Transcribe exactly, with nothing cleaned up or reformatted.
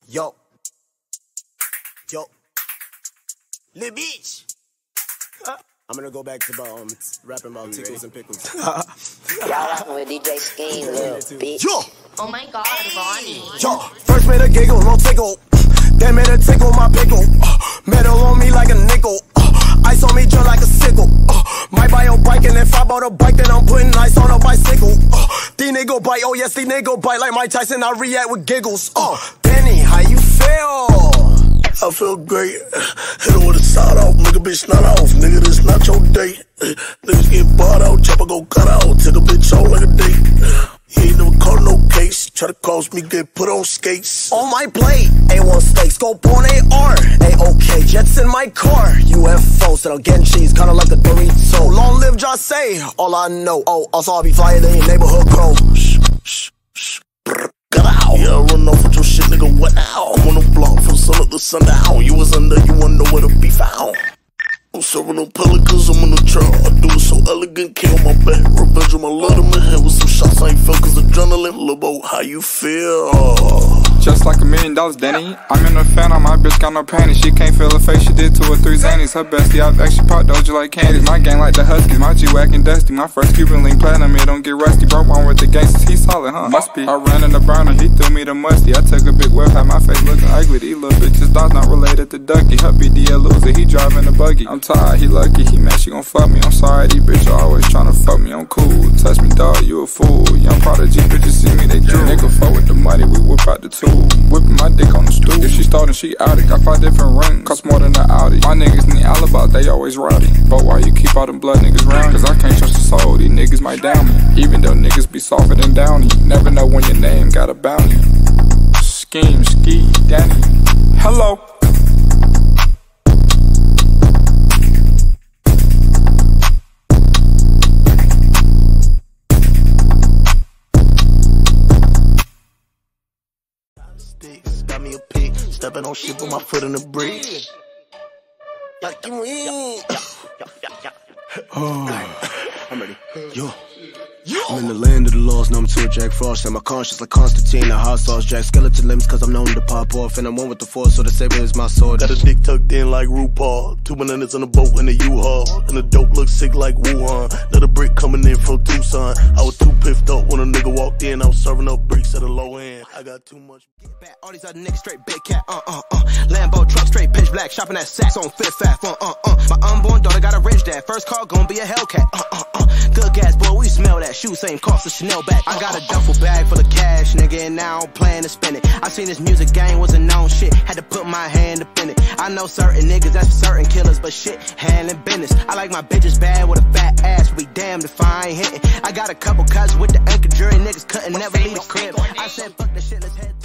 Yo. Yo. Lil Beach. I'm gonna go back to um, rapping about tickles and pickles. Y'all rockin' with D J Scheme, little bitch. Yo. Oh my god, Ronny. Yo. First made a giggle, no tickle. Then made a tickle, my pickle. Uh, metal on me like a nickel. Uh, ice on me just like a sickle. Uh, might buy a bike, and if I bought a bike, then I'm putting ice on a bicycle. Uh, these nigga bite, oh yes, these nigga bite like Mike Tyson. I react with giggles. Uh, Benny, how you feel? I feel great. Hit her with a side off, make a bitch not off. Nigga, this not your date. Niggas get bought out, chopper go cut out. Take a bitch out like a date. He ain't never caught no case. Try to cause me, get put on skates. On my plate, A one steaks, go on A R. A-OK, jets in my car. U F Os that I'm getting cheese, kinda like a Dorito. Long live just say, all I know. Oh, also I'll be flyer than your neighborhood crow. Shh, shh, shh, brr, get out. Yeah, run off with your shit, nigga, what now? I'm on the block from sun up to sundown. You was under, you wanna know where to be found. I'm serving no pelicans, I'm in the trap. I do it so elegant, kill my back. Revenge on my love in my head with some shots I ain't felt, cause adrenaline. Lil' Bo, how you feel? Just like a million dollars, Danny. I'm in a fan on my bitch, got no panties. She can't feel her face, she did two or three zannies. Her bestie, I've actually popped doja like candies. My gang like the Huskies, my G-Wack and Dusty. My first Cuban link platinum, it don't get rusty. Broke one with the gangsters, he solid, huh? Must be. I ran in the burner, he threw me the musty. I took a big whip, had my face looking ugly. These little bitches, dogs not related to Ducky. Her B D a loser, he driving a buggy. I'm tired, he lucky, he mad, she gon' fuck me. I'm sorry, these bitches always tryna fuck me, I'm cool. Touch me, dog, you a fool. Young prodigy, bitches see me, they drool. Nigga fuck with the money, we whip out the tool. Whipping my dick on the stool. If she startin', she out it. Got five different rings, cost more than an Audi. My niggas need alibis, they always rowdy. But why you keep all them blood niggas round? Cause I can't trust a soul, these niggas might down me. Even though niggas be softer than Downey. Never know when your name got a bounty. Scheme, ski, Danny. Hello. Got me a pig, stepping on shit with my foot in the bridge. Oh, I'm ready. Yo. I'm in the land of the lost, numb to a Jack Frost. And my conscience like Constantine, a hot sauce Jack. Skeleton limbs cause I'm known to pop off. And I'm one with the force, so the saber is my sword. Got a dick tucked in like RuPaul. Two bananas in a boat in a U-Haul. And the dope looks sick like Wuhan. Another brick coming in from Tucson. I was too piffed up when a nigga walked in. I was serving up bricks at a low end. I got too much. Get back, all these other niggas straight big cat, uh uh uh. Lambo truck straight pitch black, shopping at Saks on Fifth Ave, uh uh uh. My unborn daughter got a rich dad. First car gon' be a Hellcat, uh uh uh. Good gas, boy, we smell that. Shoes same cost a Chanel bag. I got a duffel bag full of cash, nigga, and now I'm planning to spend it. I seen this music game wasn't known shit. Had to put my hand up in it. I know certain niggas, that's for certain killers, but shit, handling business. I like my bitches bad with a fat ass, but be damned if I ain't hitting. I got a couple cuts with the anchor jury, niggas couldn't never leave the crib. I said fuck the shit, let's head.